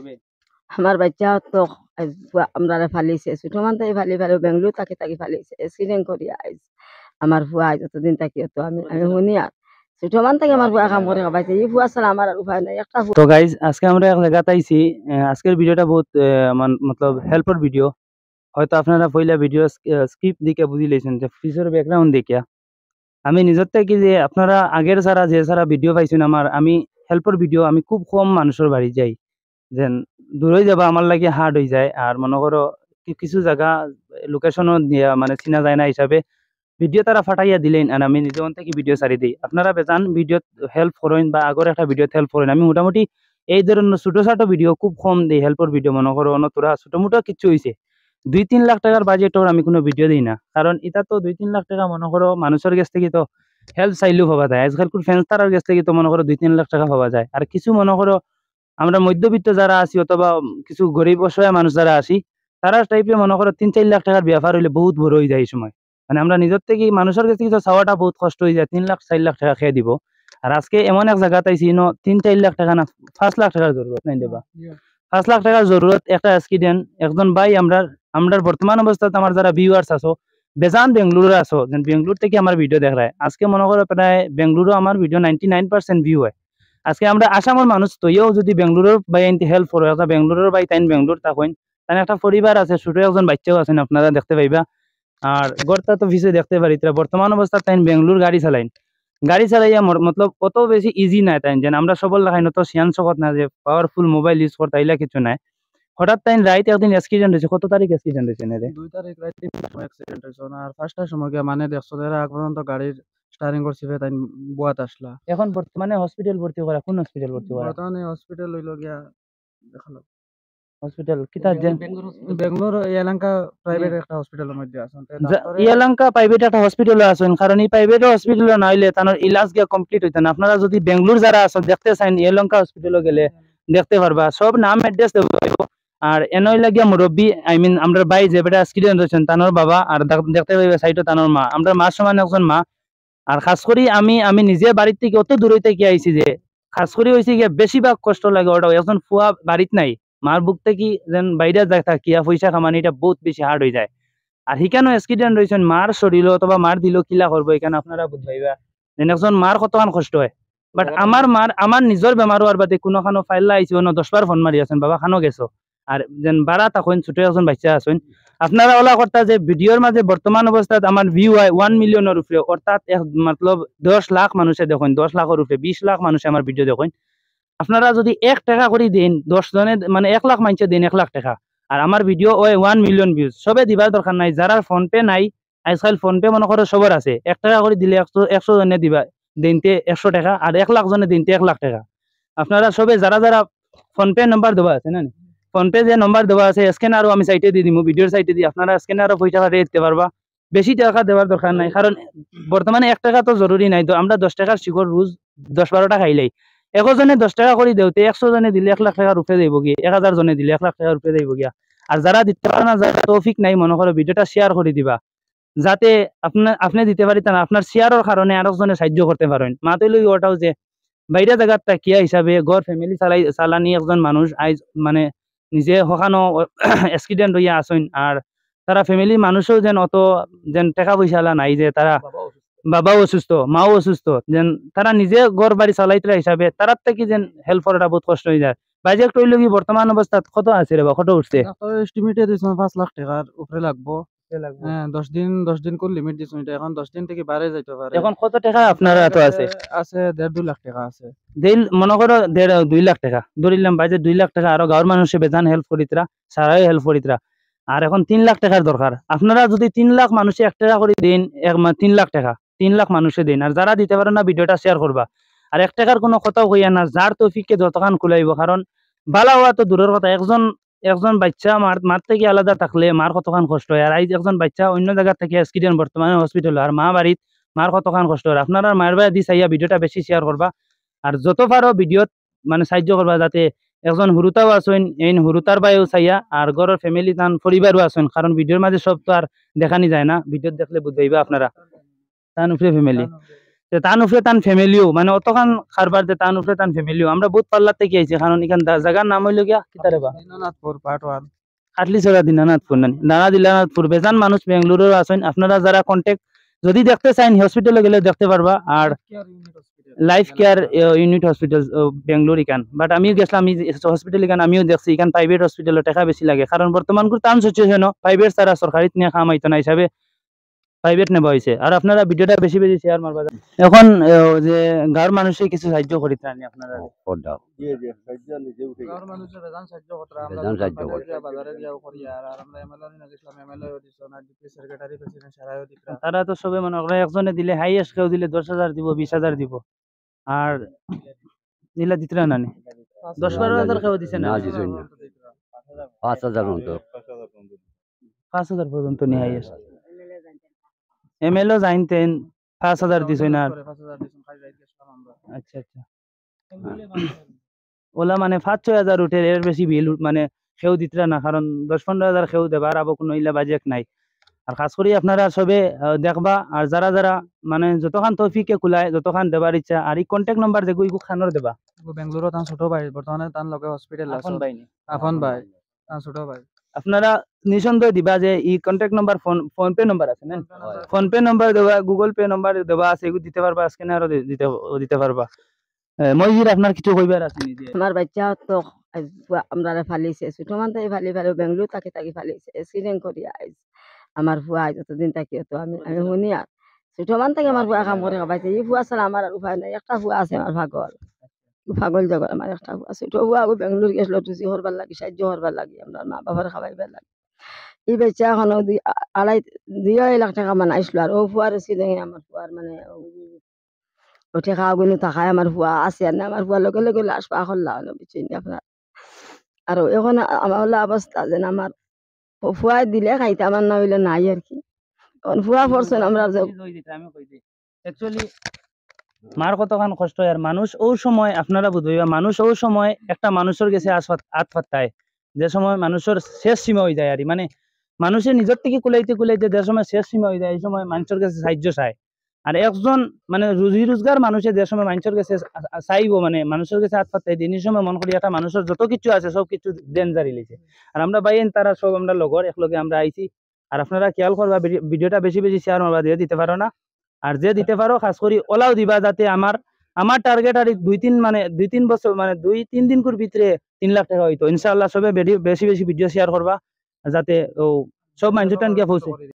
সবে আমার বাচ্চা তো আমরা ফালিছে ছোট মান তাই ফালি ফালি বেঙ্গলোর তাকে তাকে ফালিছে এক্সিডেন্ট করি আইজ আমার ফুয়া যতদিন থাকি তো আমি শুনি আর ছোট মান থেকে আমার ফুয়া কাম করে খাবাইছে এই ফুয়া ছাড়া আমার আর উপায় নাই একটা তো গাইজ আজকে আমরা এক জায়গাতে আইছি আজকের ভিডিওটা বহুত মতলব হেল্পর ভিডিও হয়তো আপনারা পয়লা ভিডিও স্ক্রিপ্ট দিকে বুঝি লেছেন যে ফিচার ব্যাকগ্রাউন্ড দেখিয়া আমি নিজের থেকে যে আপনারা আগের সারা যে সারা ভিডিও পাইছেন আমার আমি হেল্পর ভিডিও আমি খুব কম মানুষের বাড়ি যাই যেন দূরে যাবা আমার লাগে হার্ড হয়ে যায় আর মনে করো কিছু জায়গা লোকেশনও মানে চিনা যায় না হিসাবে ভিডিও তারা ফাটাইয়া দিলেন আর আমি নিজে থেকে ভিডিও ছাড়ি দিই আপনারা বেজান ভিডিও হেল্প করেন বা আগর একটা ভিডিওতে হেল্প করেন আমি মোটামুটি এই ধরনের ছোট ছোট ভিডিও খুব কম দিই হেল্পর ভিডিও মনে করো তোরা ছোট মোটো কিছু হয়েছে 2-3 লাখ টাকার বাজেটর আমি কোনো ভিডিও দিই না কারণ এটা তো 2-3 লাখ টাকা মনে করো মানুষের কাছ থেকে তো হেল্প চাইলেও পাওয়া যায় আজকাল ফ্যান্স তারার কাছ থেকে তো মনে করো 2-3 লাখ টাকা পাওয়া যায় আর কিছু মনে করো আমরা মধ্যবিত্ত যারা আছি অথবা কিছু গরিব অসহায় মানুষ যারা আছি তারা টাইপে মনে করো 3-4 লাখ টাকার ব্যাপার হইলে বহুত বড় হয়ে যায় এই সময় মানে আমরা নিজের থেকে মানুষের কাছ থেকে তো চাওয়াটা বহুত কষ্ট হয়ে যায় 3 লাখ 4 লাখ টাকা খেয়ে দিব আর আজকে এমন এক জায়গাতে আইছি 3-4 লাখ টাকা না 5 লাখ টাকার জরুরত নাই দেবা 5 লাখ টাকার জরুরত একটা অ্যাক্সিডেন্ট একজন ভাই আমরা বর্তমান অবস্থাতে আমার যারা ভিউয়ার্স আছো বেজান বেঙ্গলুরু আছো যেন বেঙ্গলুর থেকে আমার ভিডিও দেখায় আজকে মনে করো প্রায় বেঙ্গলুরু আমার ভিডিও 99% ভিউ হয় আজকে আমরা আসামের মানুষ তৈও যদি বেঙ্গলুরুর বাই আনতে হেল্প করো একটা বেঙ্গলুরুর বাই তাইন বেঙ্গলুর তখন তাই একটা পরিবার আছে ছোট একজন বাচ্চাও আছেন আপনারা দেখতে পাইবা আর গড়টা তো ভিসে দেখতে পারি বর্তমান অবস্থা তাইন বেঙ্গলুর গাড়ি চালাইয়া মতলব অত বেশি ইজি নাই তাই যেন আমরা সবল লাগাই নত সিয়ান শকত না যে পাওয়ারফুল মোবাইল ইউজ করতে আইলা কিছু নাই হঠাৎ তাই রাইট একদিন অ্যাক্সিডেন্ট হয়েছে কত তারিখ অ্যাক্সিডেন্ট হয়েছে না রে 2 তারিখ রাতে অ্যাক্সিডেন্ট হয়েছে আর ফার্স্টটার সময় গিয়া মানে দেখছো এরা আগ পর্যন্ত গাড়ির স্টারিং করছে তাই বুয়াত আসলা এখন বর্তমানে হসপিটাল ভর্তি করা কোন হসপিটাল ভর্তি করা বর্তমানে হসপিটাল হইলো গিয়া দেখালো হসপিটাল কিতা যেন বেঙ্গলোর এলাকা প্রাইভেট একটা হসপিটালের মধ্যে আছেন ইয়েলঙ্কা প্রাইভেট একটা হসপিটাল আছেন কারণ এই প্রাইভেট হসপিটাল না হইলে তার ইলাজ গিয়া কমপ্লিট হইতেন আপনারা যদি বেঙ্গলুর যারা আছেন দেখতে চান ইয়েলঙ্কা হসপিটালে গেলে দেখতে পারবা সব নাম অ্যাড্রেস দেবো আর এনই লাগিয়া মুরব্বী আই মিন আমরা ভাই যে বেটা অ্যাক্সিডেন্ট হয়েছেন তানোর বাবা আর দেখতে পাইবা সাইডে তানোর মা আমরা মা সমান একজন মা আর খাস করি আমি নিজে বাড়ির থেকে অত দূরে থেকে আইছি যে খাস করি হয়েছে গিয়া বেশিরভাগ কষ্ট লাগে ওটাও এখন ফুয়া বাড়িত নাই মার বুক থেকে যেন বাইরে যায় থাকিয়া পয়সা কামানিটা বহুত বেশি হার্ড হয়ে যায় আর হিকানো অ্যাক্সিডেন্ট হয়েছেন মার শরীর অথবা মার দিল কিলা করবো এখানে আপনারা বুঝাইবা যেন একজন মার কতখান কষ্ট হয় বাট আমার নিজের বেমারও আর বাদে কোনো খানো ফাইল্লা আইসি 10 বার ফোন মারি আছেন বাবা খানো গেছো আর যেন বাড়া তখন ছোট একজন বাচ্চা আছেন আপনারা ওলা করতা যে ভিডিওর মাঝে বর্তমান অবস্থায় আমার ভিউ হয় 1 মিলিয়নের উপরে অর্থাৎ মতলব 10 লাখ মানুষে দেখুন 10 লাখের উপরে 20 লাখ মানুষে আমার ভিডিও দেখুন আপনারা যদি 1 টাকা করে দেন 10 জনে মানে 1 লাখ মানুষে দেন 1 লাখ টাকা আর আমার ভিডিও ওই 1 মিলিয়ন ভিউজ সবে দিবার দরকার নাই যারা ফোন পে নাই আজকাল ফোন পে মনে করো সবার আছে 1 টাকা করে দিলে 100 জনে দিবা দিনতে 100 টাকা আর 1 লাখ জনে দিনতে 1 লাখ টাকা আপনারা সবে যারা ফোন পে নাম্বার দেওয়া আছে না ফোন পে যে নাম্বার দেওয়া আছে স্ক্যানারও আমি সাইটে দিয়ে দিব ভিডিওর সাইটে দিয়ে আপনারা স্ক্যানারও পয়সা পাঠিয়ে দিতে পারবা বেশি টাকা দেওয়ার দরকার নাই কারণ বর্তমানে 1 টাকা তো জরুরি নাই তো আমরা 10 টাকার শিকড় রোজ 10-12 টাকা খাইলাই 100 জনে 10 টাকা করে দেওতে 100 জনে দিলে 1 লাখ টাকা রূপে দেব গিয়ে 1000 জনে দিলে 1 লাখ টাকা রূপে দেব গিয়া আর যারা দিতে পারে না যারা তৌফিক নাই মনে করো ভিডিওটা শেয়ার করে দিবা যাতে আপনি দিতে পারি তা আপনার শেয়ারের কারণে আরেকজনে সাহায্য করতে পারেন মাতে লই ওটাও যে বাইরে জায়গাটা কিয়া হিসাবে গড় ফ্যামিলি চালানি একজন মানুষ আইজ মানে নিজে হখানো অ্যাক্সিডেন্ট হইয়া আসেন আর তারা ফ্যামিলি মানুষও যেন অত যেন টাকা পয়সা নাই যে তারা বাবাও অসুস্থ মাও অসুস্থ যেন তারা নিজে ঘর বাড়ি চালাইতে হিসাবে তার থেকে যেন হেল্প করাটা বহুত কষ্ট হয়ে যায় বাজেট কইল কি বর্তমান অবস্থাত কত আছে রে বা কত উঠছে এস্টিমেটে দিছ 5 লাখ টাকার উপরে লাগবো হ্যাঁ 10 দিন কোন লিমিট দিছ এটা এখন 10 দিন থেকে বাইরে যাইতে পারে এখন কত টাকা আপনার এত আছে আছে 1.5-2 লাখ টাকা আছে মনে করো 1.5-2 লাখ টাকা ধরিলাম বাজেট 2 লাখ টাকা আর গাঁর মানুষে বেজান হেল্প করিতরা সারাই হেল্প করিতরা আর এখন 3 লাখ টাকার দরকার আপনারা যদি 3 লাখ মানুষে 1 টাকা করে দেন 3 লাখ টাকা 3 লাখ মানুষে দেন আর যারা দিতে পারে না ভিডিওটা শেয়ার করবা আর 1 টাকার কোনো কথাও কইয়া না যার তৌফিককে যতখান কুলাইব কারণ বালা হওয়া তো দূরের কথা একজন বাচ্চা মার থেকে আলাদা থাকলে মার কতখান কষ্ট হয় আর একজন বাচ্চা অন্য জায়গা থেকে অ্যাক্সিডেন্ট বর্তমানে হসপিটাল আর মা বাড়িত মার কতখান কষ্ট হয় আপনারা মায়ের বাড়ি দি চাইয়া ভিডিওটা বেশি শেয়ার করবা আর যত পারো ভিডিওত মানে সাহায্য করবা যাতে একজন হুরুতাও আছেন এই হুরুতার বাইও চাইয়া আর ঘরের ফ্যামিলি তান পরিবারও আছেন কারণ ভিডিওর মাঝে সব তো আর দেখানি যায় না ভিডিও দেখলে বুঝাইবা আপনারা তান উপরে ফ্যামিলি তান উপরে তান ফ্যামিলিও মানে অতখান খারবার যে তান উপরে তান ফ্যামিলিও আমরা বহুত পাল্লার থেকে আইছি কারণ এখান জায়গার নাম হইল গিয়া কিতারে বা দিনানাথপুর পার্ট 1 খাটলিছড়া দিনানাথপুর নানি দানা দিনানাথপুর বেজান মানুষ বেঙ্গালুরুর আছেন আপনারা যারা কন্টেক্ট যদি দেখতে চান হসপিটালে গেলে দেখতে পারবা আর life care unit hospital Bengaluru ইকান বাট আমিও গেছিলাম আমি হসপিটাল ইকান আমিও দেখছি ইকান প্রাইভেট হসপিটালে টাকা বেশি লাগে কারণ বর্তমান টান সিচুয়েশন প্রাইভেট ছাড়া সরকারিত নিয়ে কাম আইতো না হিসাবে প্রাইভেট নেওয়া হয়েছে আর আপনারা ভিডিওটা বেশি বেশি শেয়ার মারবা এখন যে গাঁর মানুষে কিছু সাহায্য করিতে আনি আপনারা গাঁর মানুষের বেজান সাহায্য করতে আমরা বেজান সাহায্য করে। বাজারে গিয়া করি আর আমরা এমএলএ না গেছিলাম এমএলএ দিছো না ডিপি সেক্রেটারি প্রেসিডেন্ট সারাও দিতরা তারা তো সবে মনে করে একজনে দিলে হাইয়েস্ট কেউ দিলে 10,000 দিব 20,000 দিব আর দিলা দিতরা নানি 10-12,000 কেউ দিছে না না দিছে না 5,000 মতো 5,000 পর্যন্ত নিয়ে হাইয়েস্ট এমএলও জানতেন 5,000 দিছে না 5,000 দিছেন খাই যাই গেছিলাম আমরা আচ্ছা আচ্ছা ওলা মানে 5-6,000 উঠে এর বেশি বিল মানে কেউ দিতরা না কারণ 10-15,000 কেউ দেবার আবো কোনো ইলা বাজেট নাই আর খাস করে আপনারা সবে দেখবা আর যারা যারা মানে যতখান তৌফিকে কুলায় যতখান দেবার ইচ্ছা আর এই কন্টাক্ট নাম্বার যেগুলো ইগু খানোর দেবা বেঙ্গালুরু তান ছোট ভাই বর্তমানে তান লগে হসপিটাল আছে এখন বাইনি আপন ভাই তান ছোট ভাই আপনারা নিঃসন্দেহ দিবা যে এই contact number PhonePe number আছে না ফোন পে নাম্বার দেবা গুগল পে নাম্বার দেবা আছে এগুলো দিতে পারবা স্ক্যানারও দিতে পারবা মইজির আপনার কিছু কইবার আছে নিজে আমার বাচ্চা তো আমরা ফালিছে ছোট মান তাই ফালি ফালি বেঙ্গলুর তাকে তাকে ফালিছে এক্সিডেন্ট করি আইস আমার ফুয়া আইজ যতদিন তাকি তো আমি আমি শুনি আর ছোট মান থেকে আমার ফুয়া কাম করে খাবাইছে এই ফুয়া ছাড়া আমার আর উপায় নাই একটা ফুয়া আছে আমার ভাগল পাগল জগর আমার একটা ফুয়া ছোট ফুয়া আগু বেঙ্গলুর গেছিল টুসি হরবার লাগি সাহায্য হরবার লাগি আমরা মা বাবার খাবাইবার লাগি এই বাচ্চা এখন 2.5 লাখ টাকা মানে আইসলো আর ও ফুয়ার ছিল আমার ফুয়ার মানে ও ঠেকা আগুনে থাকায় আমার ফুয়া আছে আর না আমার ফুয়ার লগে লগে লাশ পা করলা হলো বুঝছেন আপনার আর এখন আমার হলো অবস্থা যেন আমার ফুয়াই দিলে খাইতে আমার না হইলে নাই আর কি এখন ফুয়া পড়ছেন আমরা যে আমি কই দিই অ্যাকচুয়ালি মার কতখান কষ্ট আর মানুষ ও সময় আপনারা বুঝইবা মানুষ ও সময় একটা মানুষের কাছে আত্মহত্যায় যে সময় মানুষের শেষ সীমা হয়ে যায় আর মানে মানুষের নিজের থেকে কুলাইতে কুলাইতে যে সময় শেষ সীমা হয়ে যায় এই সময় মানুষের কাছে সাহায্য চায় আর একজন মানে রুজি রোজগার মানুষের যে সময় মানুষের কাছে চাইবো মানে মানুষের কাছে আত্মহত্যায় দিন এই সময় মন করি একটা মানুষের যত কিছু আছে সব কিছু ডেঞ্জারি লিছে আর আমরা বাইন তারা সব আমরা লগর একলগে আমরা আইছি আর আপনারা খেয়াল করবা ভিডিওটা বেশি বেশি শেয়ার মারবা দিয়ে দিতে পারো না আর যে দিতে পারো খাস করি ওলাও দিবা যাতে আমার টার্গেট আর 2-3 বছর মানে 2-3 দিন করে ভিতরে 3 লাখ টাকা হইতো ইনশাআল্লাহ সবে বেশি বেশি ভিডিও শেয়ার করবা যাতে ও সব মানুষটান গিয়া পৌঁছে